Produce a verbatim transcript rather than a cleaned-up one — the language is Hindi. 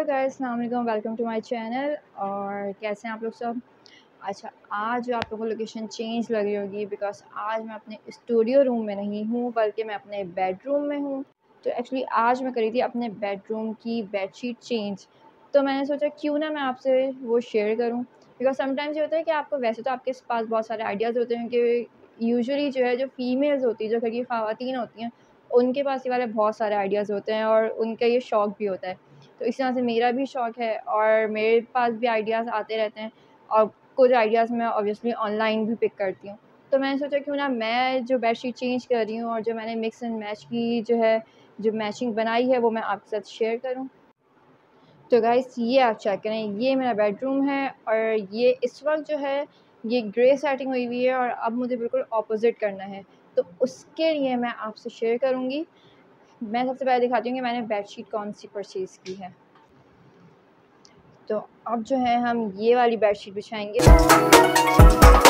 गाइस, अस्सलाम वालेकुम, वेलकम टू माय चैनल। और कैसे हैं आप लोग सब। अच्छा, आज जो आप लोगों को लोकेशन चेंज लग रही होगी बिकॉज़ आज मैं अपने स्टूडियो रूम में नहीं हूँ बल्कि मैं अपने बेडरूम में हूँ। तो एक्चुअली आज मैं करी थी अपने बेडरूम की बेडशीट चेंज। तो मैंने सोचा क्यों ना मैं आपसे वो शेयर करूँ, बिकॉज़ समटाइम्स ये होता है कि आपको वैसे तो आपके पास बहुत सारे आइडियाज़ होते हैं कि यूजुअली जो है जो फीमेल्स होती हैं, जो घर की ख़वातीन होती हैं, उनके पास ये वाले बहुत सारे आइडियाज़ होते हैं और उनका ये शौक़ भी होता है। तो इस तरह से मेरा भी शौक़ है और मेरे पास भी आइडियाज़ आते रहते हैं और कुछ आइडियाज़ मैं ऑब्वियसली ऑनलाइन भी पिक करती हूँ। तो मैंने सोचा क्यों ना मैं जो बेडशीट चेंज कर रही हूँ और जो मैंने मिक्स एंड मैच की जो है जो मैचिंग बनाई है वो मैं आपके साथ शेयर करूँ। तो गाइस, ये आप चेक करें, ये मेरा बेडरूम है और ये इस वक्त जो है ये ग्रे सेटिंग हुई हुई है और अब मुझे बिल्कुल ऑपोजिट करना है। तो उसके लिए मैं आपसे शेयर करूँगी। मैं सबसे पहले दिखाती हूँ कि मैंने बेडशीट कौन सी परचेज़ की है। तो अब जो है हम ये वाली बेडशीट बिछाएंगे।